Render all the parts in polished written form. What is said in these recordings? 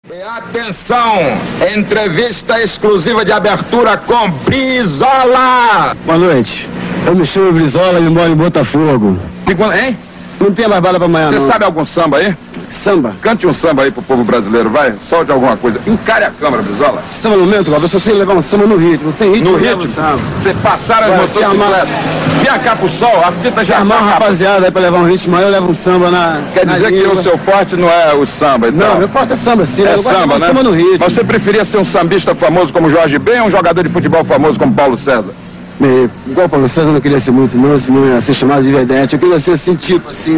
Atenção, entrevista exclusiva de abertura com Brizola. Boa noite, eu me chamo Brizola e moro em Botafogo. Hein? Não tem mais bala pra amanhã, não. Você sabe algum samba aí? Samba? Cante um samba aí pro povo brasileiro, vai. Solte alguma coisa. Encare a câmera, Brizola. Samba no momento, Galvão. Eu só sei levar um samba no ritmo. Sem ritmo, no ritmo? Você passar as motocicletas. Vem cá pro sol, a fita já armar uma rapaziada aí pra levar um ritmo, aí eu levo um samba na... Quer dizer que o seu forte não é o samba, então? Não, meu forte é samba, sim. É samba, né? Samba no ritmo. Mas você preferia ser um sambista famoso como Jorge Ben ou um jogador de futebol famoso como Paulo César? Igual Paulo César eu não queria ser muito, não, senão ia ser chamado de vedete. Eu queria ser assim, tipo assim,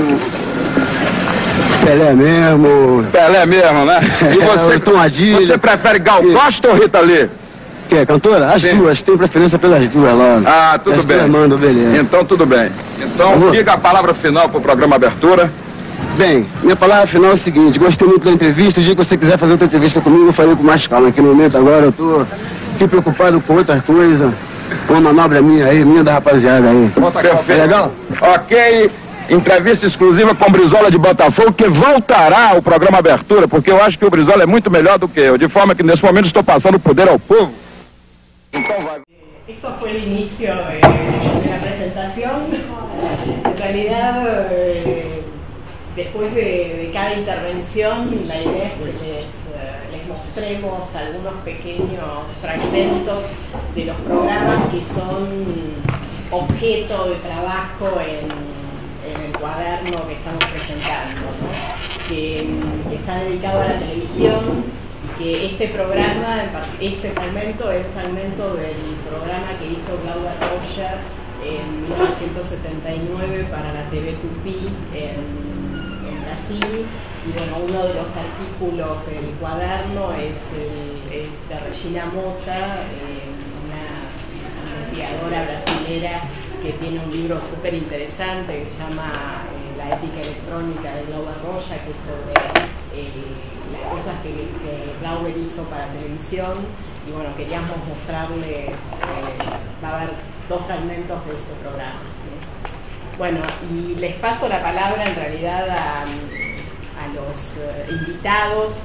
Pelé mesmo. Pelé mesmo, né? E você, Tom Adilha. Você prefere Gal Costa ou Rita Lee? Que é, cantora? As duas, tenho preferência pelas duas lá. Ah, tudo bem. Mando, beleza. Então, tudo bem. Então, diga a palavra final pro programa Abertura. Bem, minha palavra final é o seguinte, gostei muito da entrevista, o dia que você quiser fazer outra entrevista comigo, eu farei com mais calma. Aqui no momento agora eu tô aqui preocupado com outra coisa. Uma manobra minha aí, minha da rapaziada aí. Perfeito. É legal? Ok, entrevista exclusiva com o Brizola de Botafogo, que voltará ao programa Abertura, porque eu acho que o Brizola é muito melhor do que eu, de forma que nesse momento estou passando o poder ao povo. Então vai. Esto fue el inicio de la presentación. En realidad, después de cada intervención, la idea es que les mostremos algunos pequeños fragmentos de los programas que son objeto de trabajo en el cuaderno que estamos presentando, ¿no? que está dedicado a la televisión, y que este programa, este fragmento es un fragmento del programa que hizo Glauber Rocha en 1979 para la TV Tupi en Brasil. Y bueno, uno de los artículos del cuaderno es de Regina Mota, una investigadora brasilera que tiene un libro súper interesante que se llama La ética electrónica de Glauber Rocha, que es sobre las cosas que Glauber hizo para televisión. Y bueno, queríamos mostrarles, va a haber dos fragmentos de este programa, ¿sí? Bueno, y les paso la palabra en realidad a los invitados.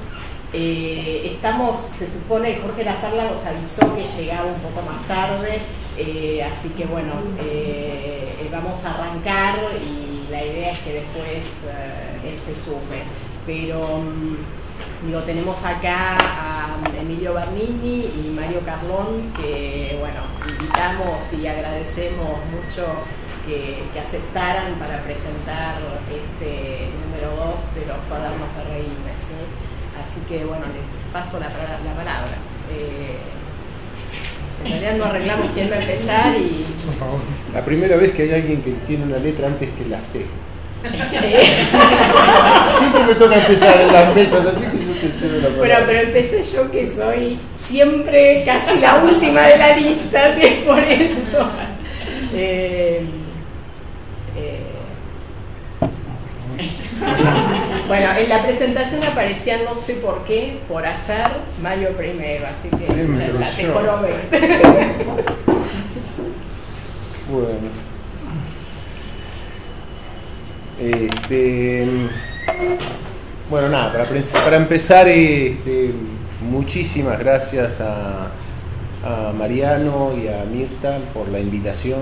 Se supone que Jorge Lastarria nos avisó que llegaba un poco más tarde, así que bueno, vamos a arrancar y la idea es que después él se sume. Pero digo, tenemos acá a Emilio Bernini y Mario Carlón, que bueno, invitamos y agradecemos mucho que aceptaran para presentar este número 2 de los cuadernos de reírme, ¿sí? Así que bueno, les paso la palabra. En realidad no arreglamos quién va a empezar y... Por favor. La primera vez que hay alguien que tiene una letra antes que la C. Siempre me toca empezar en las mesas, así que yo te cedo la palabra. Pero empecé yo, que soy siempre casi la última de la lista, así es por eso. Bueno, en la presentación aparecía, no sé por qué, por azar, Mario primero, así que ya está, te jorobé. Bueno. Bueno, nada, para empezar, muchísimas gracias a Mariano y a Mirta por la invitación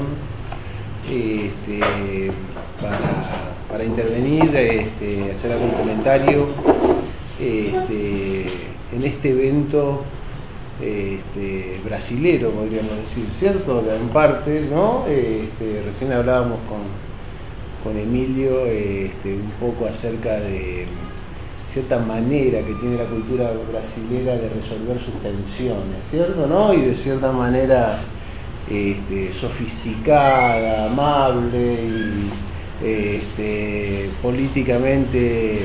para intervenir, hacer algún comentario en este evento brasilero, podríamos decir, ¿cierto? En parte, ¿no? Recién hablábamos con Emilio un poco acerca de cierta manera que tiene la cultura brasilera de resolver sus tensiones, ¿cierto? ¿No? Y de cierta manera sofisticada, amable y políticamente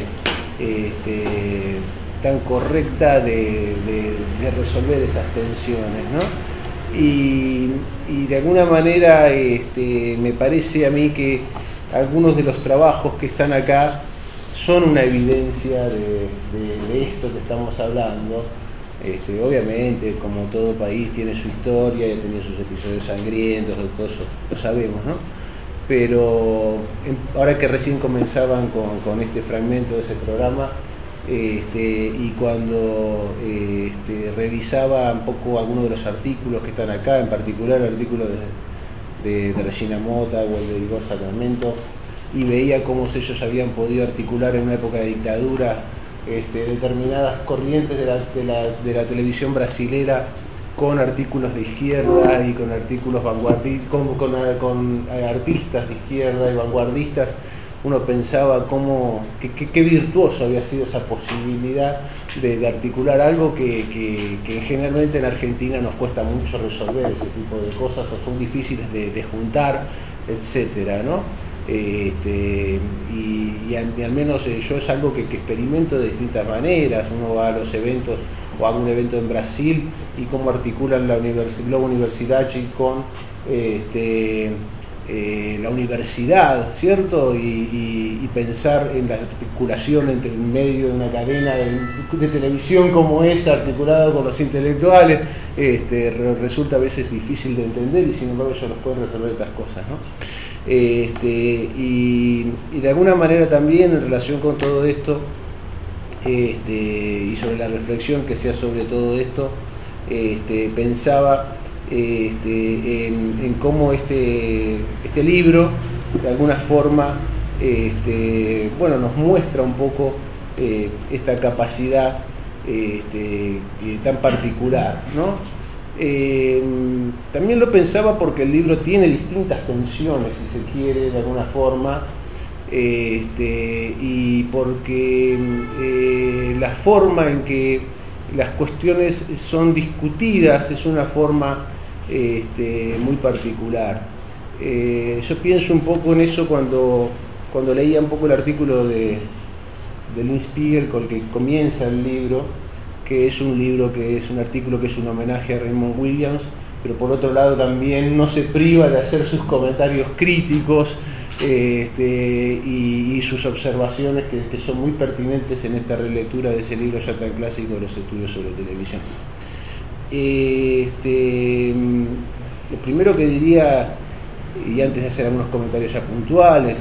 tan correcta de resolver esas tensiones, ¿no? Y de alguna manera me parece a mí que algunos de los trabajos que están acá son una evidencia de esto que estamos hablando. Obviamente, como todo país tiene su historia y ha tenido sus episodios sangrientos, todo eso lo sabemos, ¿no? Pero ahora que recién comenzaban con este fragmento de ese programa, y cuando revisaba un poco algunos de los artículos que están acá, en particular el artículo de Regina Mota o el de Igor Sacramento, y veía cómo ellos habían podido articular en una época de dictadura determinadas corrientes de la televisión brasilera con artículos de izquierda y con artículos vanguardistas, con artistas de izquierda y vanguardistas, uno pensaba qué virtuoso había sido esa posibilidad de articular algo que generalmente en Argentina nos cuesta mucho resolver ese tipo de cosas, o son difíciles de juntar, etcétera, ¿no? Y al menos yo es algo que experimento de distintas maneras. Uno va a los eventos o hago un evento en Brasil y cómo articulan la Globo Universidade con la universidad, ¿cierto? Y pensar en la articulación entre el medio de una cadena de televisión como esa, articulado con los intelectuales, resulta a veces difícil de entender, y sin embargo ellos nos pueden resolver estas cosas, ¿no? Y de alguna manera también en relación con todo esto, y sobre la reflexión que sea sobre todo esto, pensaba en cómo este libro de alguna forma nos muestra un poco esta capacidad tan particular, ¿no? También lo pensaba porque el libro tiene distintas tensiones, si se quiere, de alguna forma, y porque la forma en que las cuestiones son discutidas es una forma muy particular. Yo pienso un poco en eso cuando leía un poco el artículo de Lynn Spiegel con el que comienza el libro, que es un artículo que es un homenaje a Raymond Williams, pero por otro lado también no se priva de hacer sus comentarios críticos y sus observaciones que son muy pertinentes en esta relectura de ese libro ya tan clásico de los estudios sobre televisión. Lo primero que diría, y antes de hacer algunos comentarios ya puntuales,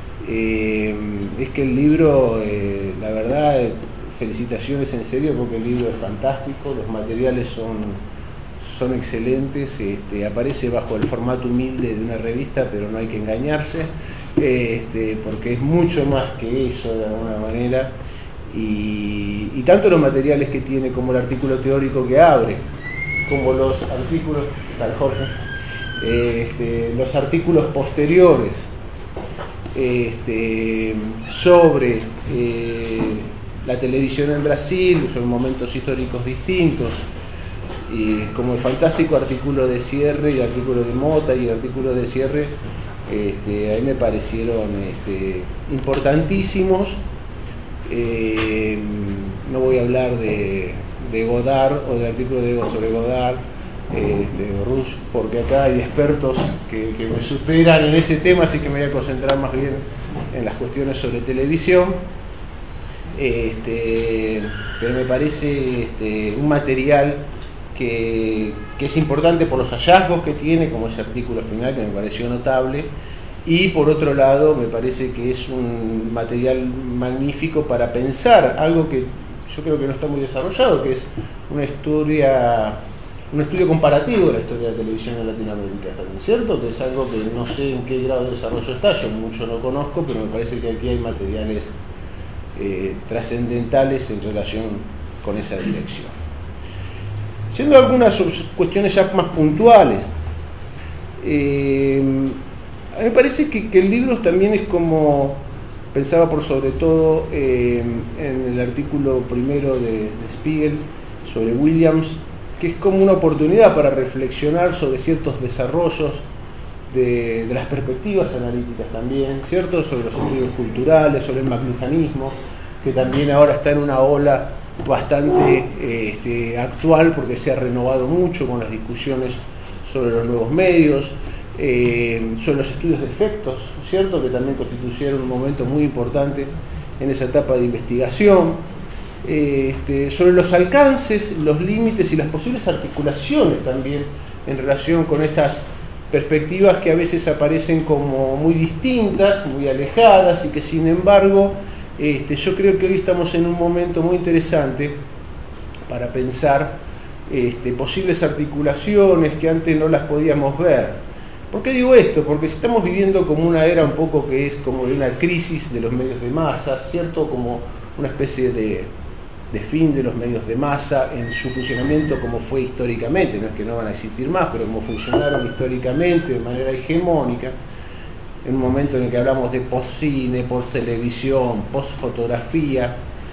es que el libro, la verdad, felicitaciones en serio, porque el libro es fantástico, los materiales son excelentes, aparece bajo el formato humilde de una revista, pero no hay que engañarse, porque es mucho más que eso de alguna manera, y tanto los materiales que tiene como el artículo teórico que abre, como los artículos, los artículos posteriores sobre la televisión en Brasil, son momentos históricos distintos, y como el fantástico artículo de cierre y el artículo de Mota y el artículo de cierre, a mí me parecieron importantísimos. No voy a hablar de Godard o del artículo de Ego sobre Godard, Rush, porque acá hay expertos que me superan en ese tema, así que me voy a concentrar más bien en las cuestiones sobre televisión. Pero me parece un material que es importante por los hallazgos que tiene, como ese artículo final que me pareció notable, y por otro lado me parece que es un material magnífico para pensar algo que yo creo que no está muy desarrollado, que es un estudio comparativo de la historia de la televisión en Latinoamérica, ¿cierto? Que es algo que no sé en qué grado de desarrollo está, yo mucho no conozco, pero me parece que aquí hay materiales trascendentales en relación con esa dirección. Siendo algunas cuestiones ya más puntuales, a mí me parece que el libro también es como, pensaba por sobre todo en el artículo primero de Spiegel sobre Williams, que es como una oportunidad para reflexionar sobre ciertos desarrollos de las perspectivas analíticas también, ¿cierto? Sobre los estudios culturales, sobre el McLuhanismo, que también ahora está en una ola bastante actual, porque se ha renovado mucho con las discusiones sobre los nuevos medios, sobre los estudios de efectos, ¿cierto? Que también constituyeron un momento muy importante en esa etapa de investigación, sobre los alcances, los límites y las posibles articulaciones también en relación con estas perspectivas que a veces aparecen como muy distintas, muy alejadas, y que sin embargo yo creo que hoy estamos en un momento muy interesante para pensar posibles articulaciones que antes no las podíamos ver. ¿Por qué digo esto? Porque estamos viviendo como una era un poco que es como de una crisis de los medios de masa, ¿cierto? Como una especie de fin de los medios de masa en su funcionamiento como fue históricamente, no es que no van a existir más, pero como funcionaron históricamente de manera hegemónica, en un momento en el que hablamos de post-cine, post-televisión, post-fotografía,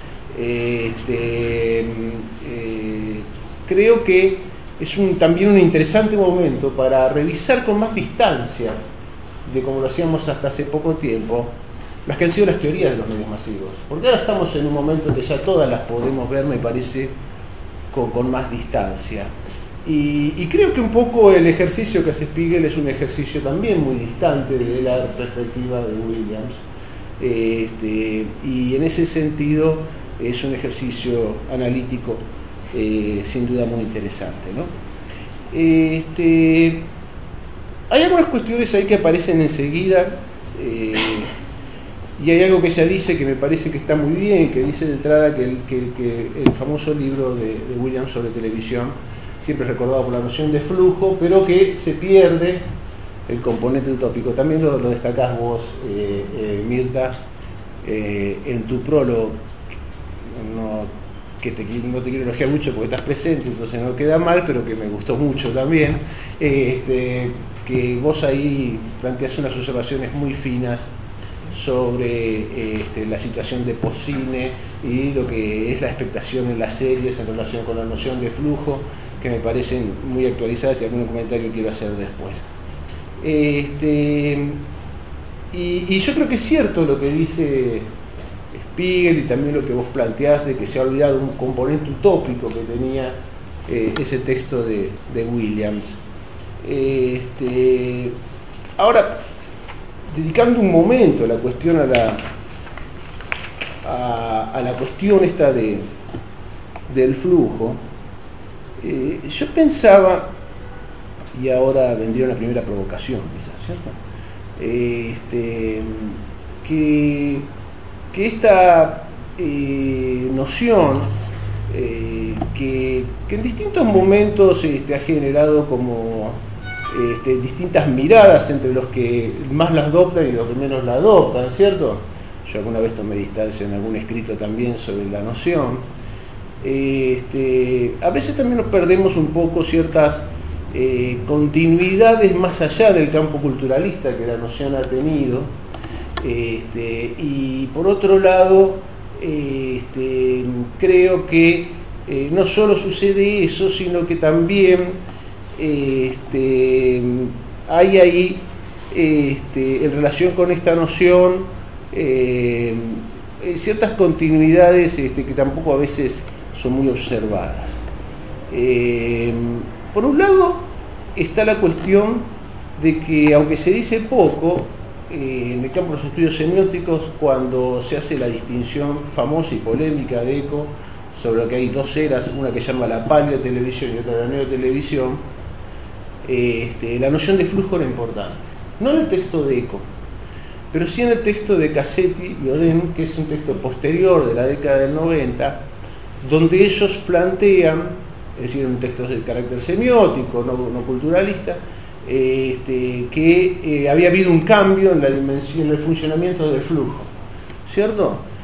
creo que es también un interesante momento para revisar con más distancia de como lo hacíamos hasta hace poco tiempo, las que han sido las teorías de los medios masivos. Porque ahora estamos en un momento que ya todas las podemos ver, me parece, con más distancia. Y creo que un poco el ejercicio que hace Spiegel es un ejercicio también muy distante de la perspectiva de Williams. Y en ese sentido es un ejercicio analítico sin duda muy interesante, ¿no? Hay algunas cuestiones ahí que aparecen enseguida, y hay algo que ella dice que me parece que está muy bien, que dice de entrada que el famoso libro de Williams sobre televisión, siempre recordado por la noción de flujo, pero que se pierde el componente utópico. También lo destacás vos, Mirta, en tu prólogo. No te quiero elogiar mucho porque estás presente, entonces no queda mal, pero que me gustó mucho también, que vos ahí planteás unas observaciones muy finas sobre la situación de postcine y lo que es la expectación en las series en relación con la noción de flujo, que me parecen muy actualizadas y algún comentario quiero hacer después. Y yo creo que es cierto lo que dice Spiegel y también lo que vos planteás de que se ha olvidado un componente utópico que tenía ese texto de Williams. Ahora, dedicando un momento a la cuestión a la cuestión esta del flujo, yo pensaba, y ahora vendría una primera provocación quizás, ¿cierto? Que esta noción que en distintos momentos ha generado como distintas miradas entre los que más la adoptan y los que menos la adoptan, ¿cierto? Yo alguna vez tomé distancia en algún escrito también sobre la noción. A veces también nos perdemos un poco ciertas continuidades más allá del campo culturalista que la noción ha tenido. Y por otro lado, creo que no solo sucede eso, sino que también hay ahí, en relación con esta noción, ciertas continuidades que tampoco a veces son muy observadas. Por un lado está la cuestión de que, aunque se dice poco, en el campo de los estudios semióticos, cuando se hace la distinción famosa y polémica de Eco sobre lo que hay dos eras, una que se llama la paleotelevisión y otra la neotelevisión, la noción de flujo era importante. No en el texto de Eco, pero sí en el texto de Cassetti y Oden, que es un texto posterior de la década del 90, donde ellos plantean, es decir, un texto de carácter semiótico, no culturalista, que había habido un cambio en la dimensión, en el funcionamiento del flujo, ¿cierto?